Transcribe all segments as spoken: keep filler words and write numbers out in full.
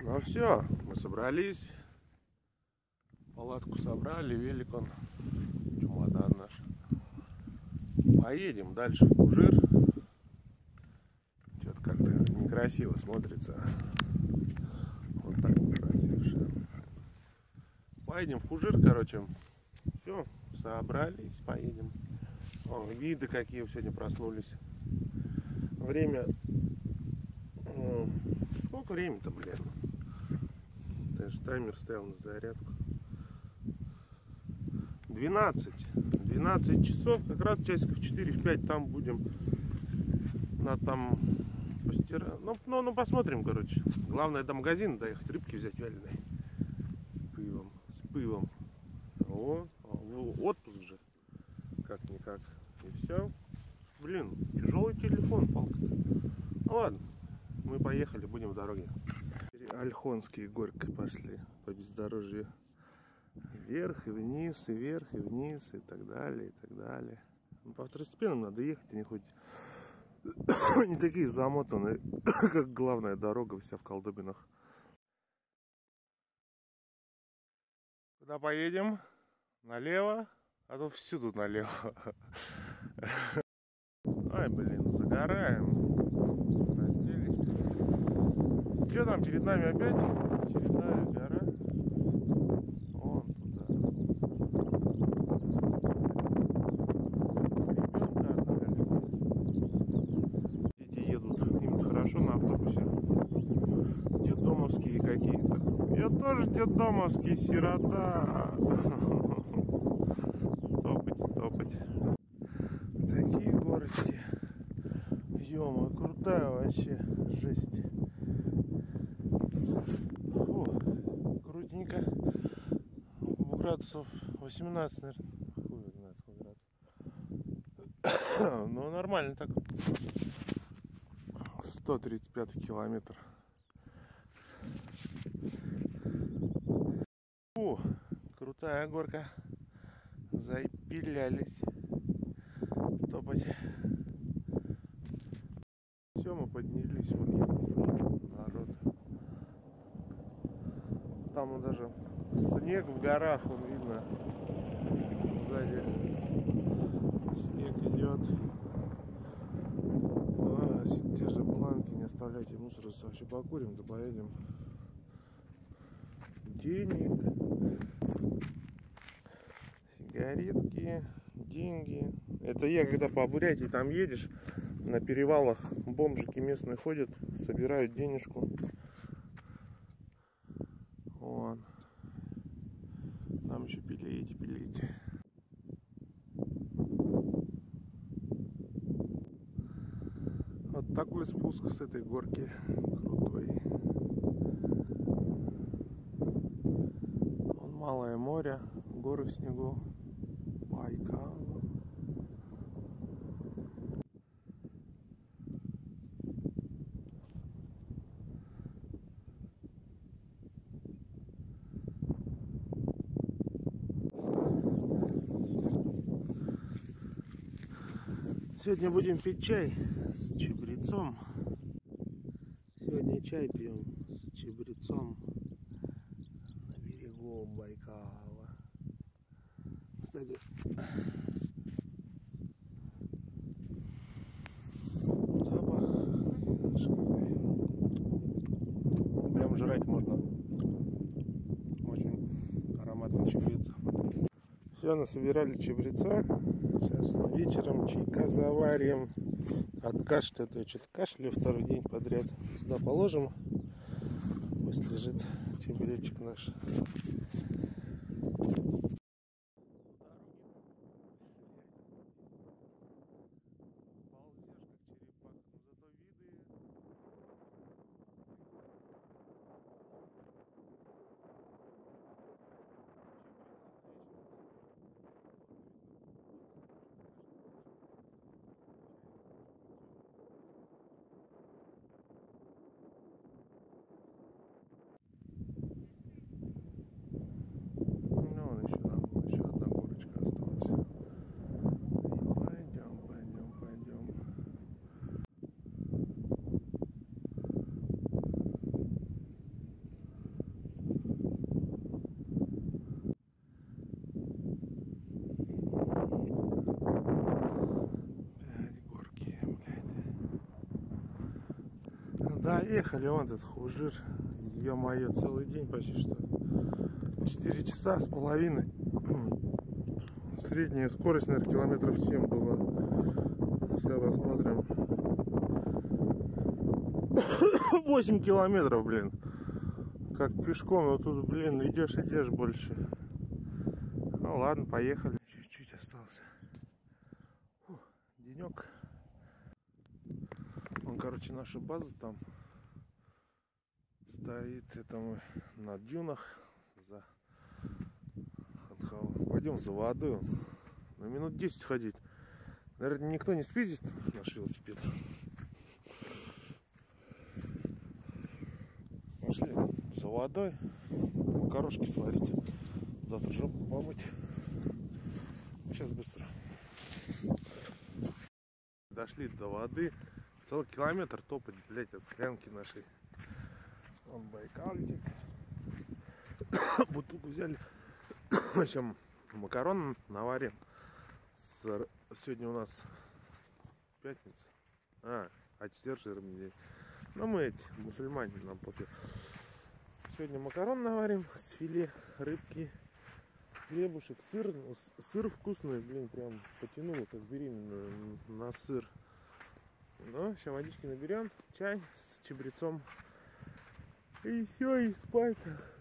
Ну все, мы собрались. Палатку собрали, велик он, чемодан наш. Поедем дальше в Фужир. Что-то как-то некрасиво смотрится. Вот так некрасиво. Поедем в Фужир, короче. Все, собрались, поедем. О, виды какие сегодня проснулись. Время... Сколько времени-то, блин? Даже таймер стоял на зарядку. двенадцать. двенадцать часов. Как раз часиков четыре-пять там будем. Надо там постирать. Ну, ну, ну, посмотрим, короче. Главное до магазина доехать, рыбки взять вяленые. С пивом. С пивом. О, отпуск же. Как-никак. И все. Блин, тяжелый телефон, палка-то. Ну ладно. Мы поехали, будем в дороге. Ольхонские горки пошли по бездорожью. Вверх и вниз, и вверх и вниз, и так далее, и так далее. Ну, по второстепенным надо ехать, они хоть не такие замотанные, как главная дорога вся в колдобинах. Куда поедем? Налево? А то всюду налево. Ай, блин, загораем. Разделись. Что там перед нами опять? Очередная гора. Вон туда. Ребенка отдали. Дети едут. Им хорошо на автобусе. Детдомовские какие-то. Я тоже детдомовский, сирота. Топать, топать. Такие горочки. Ё-моё, крутая вообще. Жесть. Фу, крутенько. Градусов восемнадцать, наверное. Хуй знает, сколько градусов. Ну, нормально так. сто тридцать пятый километр. Фу, крутая горка. Запилялись. Топать. Все, мы поднялись. Вон едет народ. Там даже снег в горах, он видно. Сзади снег идет. А, те же планки, не оставляйте мусор. Вообще покурим, да поедем. Денег, сигаретки, деньги. Это я, когда по Бурятии там едешь, на перевалах бомжики местные ходят, собирают денежку. Вон. Там еще пилите, пилите. Вот такой спуск с этой горки крутой. Вон малое море, горы в снегу, Байкал. Сегодня будем пить чай с чабрецом. Сегодня чай пьем с чабрецом на берегу Байкала. Кстати, запах шикарный. Прям жрать можно. Очень ароматный чабрец. Все, насобирали чабреца. Сейчас вечером чайка заварим. От кашля, то я что-то кашляю второй день подряд. Сюда положим. Пусть лежит чебуречек наш. Ну, он еще Приехали, вон этот Хужир. Ё-моё, целый день почти что. четыре часа с половиной. Средняя скорость, наверное, километров семь была. Сейчас посмотрим. восемь километров, блин. Как пешком, но тут, блин, идешь, идешь больше. Ну ладно, поехали. Чуть-чуть остался. Фу, денек. Вон, короче, наша база там стоит. Это мы на дюнах. За... Пойдем за водой. На минут десять ходить. Наверное, никто не спиздит наш велосипед. Пошли за водой. Макарошки сварить. Завтра жопу помыть. Сейчас быстро. Дошли до воды. Целый километр топать, блять, от склянки нашей. Вон байкальчик. Бутылку взяли. Чем макарон наварим. Сегодня у нас пятница. А, а четверг жирный день. Но мы эти, мусульмане, нам пофиг. Сегодня макарон наварим с филе рыбки, хлебушек, сыр. Сыр вкусный, блин, прям потянуло, как беременную, на сыр. Ну, сейчас водички наберем, чай с чабрецом. И все, и спать.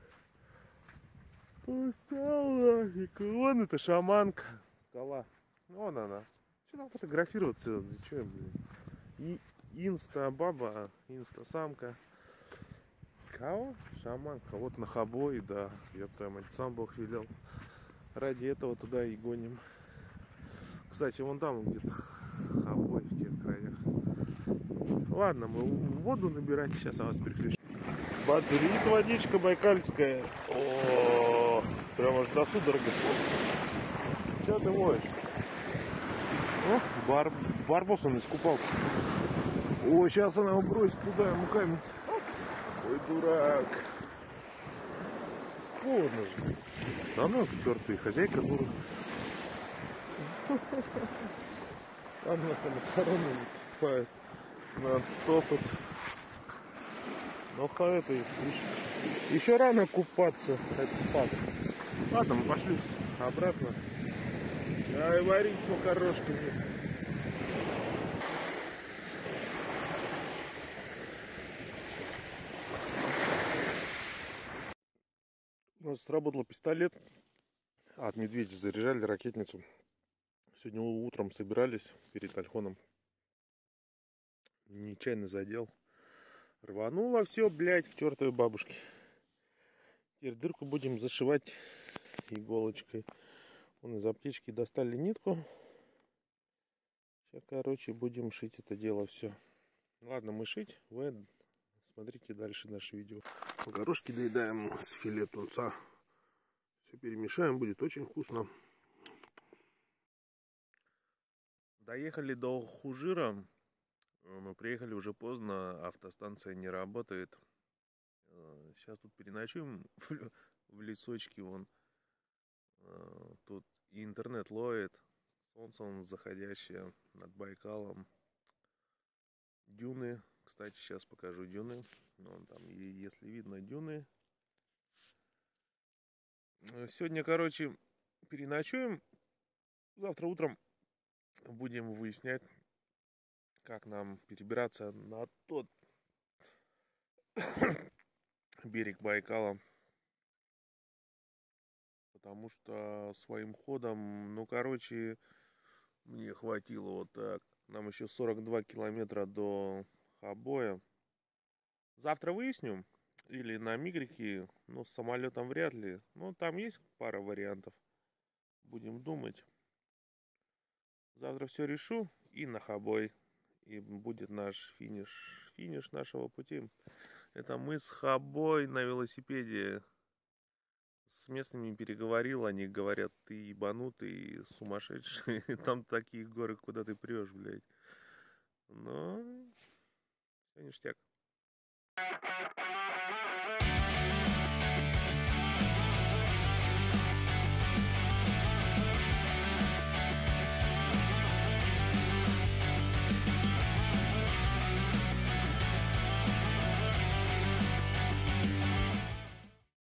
Устала. Вон это шаманка. Скала. Вон она. Что там фотографироваться? Че, блин? И инста-баба, инста-самка. Кого? Шаманка. Вот на Хабой, да. Я там сам Бог велел. Ради этого туда и гоним. Кстати, вон там где-то Хабой в тех краях. Ладно, мы воду набирать. Сейчас я вас переключу. Бодрит водичка байкальская. О, прямо аж до судороги. Что ты моешь? О, бар, барбос он искупался. О, сейчас она его бросит туда, ему камень. Ой, дурак. Холодно же. Да ну, к черту, и хозяйка дура. Там у нас там макароны закипают. Надо топать. Ну, это еще, еще рано купаться. Это факт. Ладно, мы пошли обратно. Ай, варить с макарошками. У нас сработал пистолет. От медведя заряжали ракетницу. Сегодня утром собирались перед Альхоном. Нечаянно задел. Рвануло все, блядь, к чертовой бабушке. Теперь дырку будем зашивать иголочкой. Вон из аптечки достали нитку. Сейчас, короче, будем шить это дело все. Ладно, мы шить. Вы смотрите дальше наше видео. Макарошки доедаем с филе тунца. Все перемешаем, будет очень вкусно. Доехали до Хужира. Мы приехали уже поздно, автостанция не работает. Сейчас тут переночуем в, в лесочке. Вон. Тут и интернет ловит. Солнце он заходящее над Байкалом. Дюны. Кстати, сейчас покажу дюны. Вон там, если видно дюны. Сегодня, короче, переночуем. Завтра утром будем выяснять, как нам перебираться на тот берег Байкала. Потому что своим ходом, ну, короче, мне хватило вот так. Нам еще сорок два километра до Хабоя. Завтра выясню. Или на Мигрике, ну, с самолетом вряд ли. Ну, там есть пара вариантов. Будем думать. Завтра все решу и на Хабой. И будет наш финиш, финиш нашего пути. Это мы с Хабой на велосипеде. С местными переговорил, они говорят, ты ебанутый, сумасшедший. Там такие горы, куда ты прешь, блядь. Но, все ништяк.